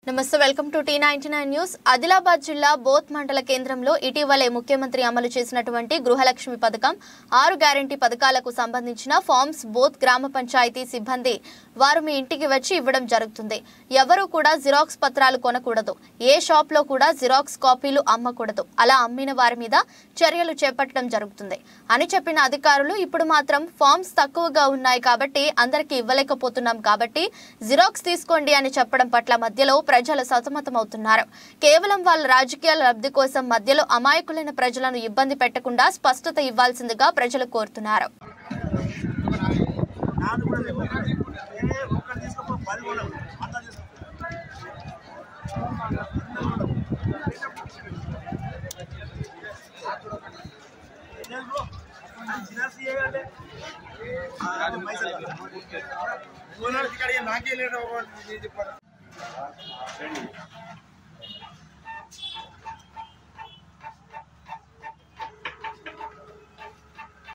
నమస్తే welcome to T99 news. Adilabad జిల్లా both మండల కేంద్రంలో ఇటీవలే ముఖ్యమంత్రి అమలు చేసినటువంటి గృహలక్ష్మి పథకం 6 గ్యారెంటీ పథకాలకు సంబంధించిన ఫార్మ్స్ బోత్ గ్రామ పంచాయతీ సిబ్బంది వారు మీ ఇంటికి వచ్చి ఇవ్వడం జరుగుతుంది। ఎవరు కూడా జిరాక్స్ పత్రాలు కొనకూడదు, ఏ షాప్ లో కూడా జిరాక్స్ కాపీలు అమ్మకూడదు, అలా అమ్మిన వారి మీద చర్యలు చేపట్టడం జరుగుతుంది అని చెప్పిన అధికారులు ఇప్పుడు మాత్రం ఫార్మ్స్ తక్కువగా ఉన్నాయి కాబట్టి అందరికీ ఇవ్వలేకపోతున్నాం కాబట్టి జిరాక్స్ తీసుకోండి అని చెప్పడం పట్ల మధ్యలో ప్రజలు సతమతమవుతున్నారు। కేవలం వాళ్ళ రాజకీయ లబ్ధి కోసం మధ్యలో అమాయకులైన ప్రజలను ఇబ్బంది పెట్టకుండా స్పష్టత ఇవ్వాల్సిందిగా ప్రజలు కోరుతున్నారు।